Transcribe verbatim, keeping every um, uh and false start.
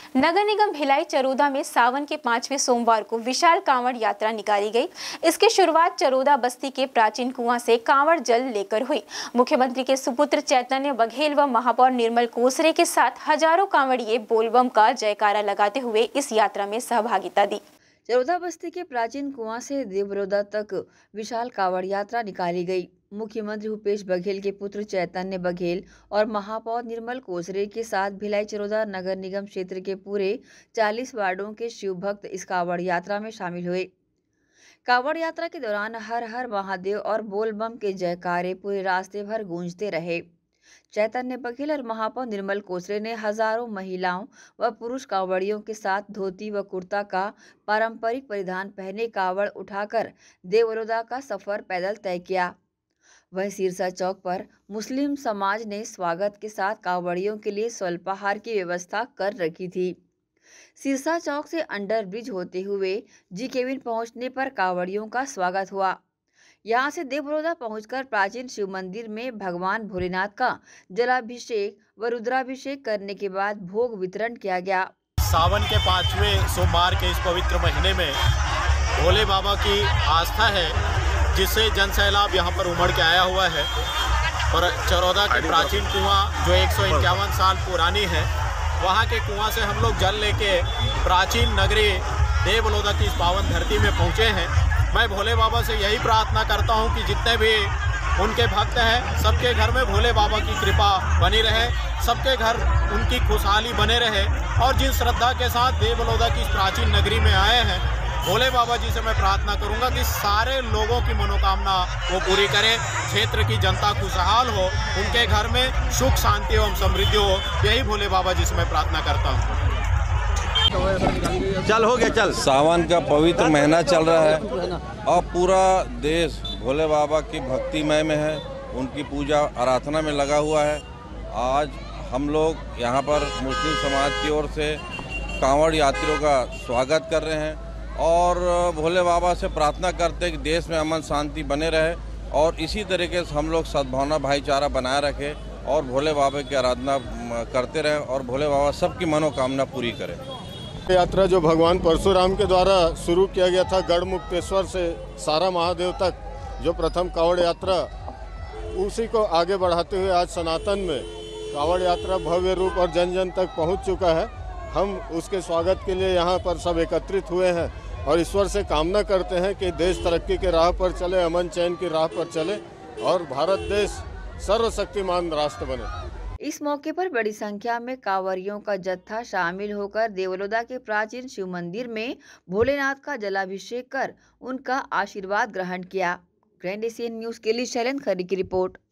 नगर निगम भिलाई चरोदा में सावन के पांचवें सोमवार को विशाल कांवड़ यात्रा निकाली गई। इसकी शुरुआत चरोदा बस्ती के प्राचीन कुआं से कांवड़ जल लेकर हुई। मुख्यमंत्री के सुपुत्र चैतन्य बघेल व महापौर निर्मल कोसरे के साथ हजारों कांवड़िए बोलबम का जयकारा लगाते हुए इस यात्रा में सहभागिता दी। चरोदा बस्ती के प्राचीन कुआं से देवरोदा तक विशाल कांवड़ यात्रा निकाली गई। मुख्यमंत्री भूपेश बघेल के पुत्र चैतन्य बघेल और महापौर निर्मल कोसरे के साथ भिलाई चरोदा नगर निगम क्षेत्र के पूरे चालीस वार्डों के शिव भक्त इस कांवड़ यात्रा में शामिल हुए। कांवड़ यात्रा के दौरान हर हर महादेव और बोल बम के जयकारे पूरे रास्ते भर गूंजते रहे। चैतन्य बघेल और महापौर निर्मल कोसरे ने हजारों महिलाओं व पुरुष कांवड़ियों के साथ धोती व कुर्ता का पारंपरिक परिधान पहने कांवड़ उठाकर देवरोदा का सफर पैदल तय किया। वह सिरसा चौक पर मुस्लिम समाज ने स्वागत के साथ कांवड़ियों के लिए स्वल्पाहार की व्यवस्था कर रखी थी। सिरसा चौक से अंडर ब्रिज होते हुए जी केबिन पहुंचने पर कांवड़ियों का स्वागत हुआ। यहां से देवरोदा पहुंचकर प्राचीन शिव मंदिर में भगवान भोलेनाथ का जलाभिषेक व रुद्राभिषेक करने के बाद भोग वितरण किया गया। सावन के पांचवें सोमवार के इस पवित्र महीने में भोले बाबा की आस्था है, जिससे जन सैलाब यहाँ पर उमड़ के आया हुआ है। और चरोदा के प्राचीन कुआं जो एक सौ इक्यावन साल पुरानी है, वहाँ के कुआं से हम लोग जल लेके प्राचीन नगरी देवलोदा की इस पावन धरती में पहुँचे हैं। मैं भोले बाबा से यही प्रार्थना करता हूँ कि जितने भी उनके भक्त हैं, सबके घर में भोले बाबा की कृपा बनी रहे, सबके घर उनकी खुशहाली बने रहे। और जिन श्रद्धा के साथ देवलोदा की इस प्राचीन नगरी में आए हैं, भोले बाबा जी से मैं प्रार्थना करूंगा कि सारे लोगों की मनोकामना वो पूरी करें, क्षेत्र की जनता खुशहाल हो, उनके घर में सुख शांति एवं समृद्धि हो। यही भोले बाबा जी से मैं प्रार्थना करता हूँ। चल हो गया चल। सावन का पवित्र महीना चल रहा है और पूरा देश भोले बाबा की भक्तिमय में है, उनकी पूजा आराधना में लगा हुआ है। आज हम लोग यहाँ पर मुस्लिम समाज की ओर से कांवड़ यात्रियों का स्वागत कर रहे हैं और भोले बाबा से प्रार्थना करते हैं कि देश में अमन शांति बने रहे और इसी तरीके से हम लोग सद्भावना भाईचारा बनाए रखें और भोले बाबा की आराधना करते रहें और भोले बाबा सबकी मनोकामना पूरी करें। यात्रा जो भगवान परशुराम के द्वारा शुरू किया गया था गढ़मुक्तेश्वर से सारा महादेव तक, जो प्रथम कांवड़ यात्रा, उसी को आगे बढ़ाते हुए आज सनातन में कांवड़ यात्रा भव्य रूप और जन जन तक पहुंच चुका है। हम उसके स्वागत के लिए यहाँ पर सब एकत्रित हुए हैं और ईश्वर से कामना करते हैं कि देश तरक्की के राह पर चले, अमन चैन की राह पर चले और भारत देश सर्वशक्तिमान राष्ट्र बने। इस मौके पर बड़ी संख्या में कांवरियों का जत्था शामिल होकर देवलोदा के प्राचीन शिव मंदिर में भोलेनाथ का जलाभिषेक कर उनका आशीर्वाद ग्रहण किया। ग्रैंड एशियन न्यूज के लिए शैलेंद्र खरी की रिपोर्ट।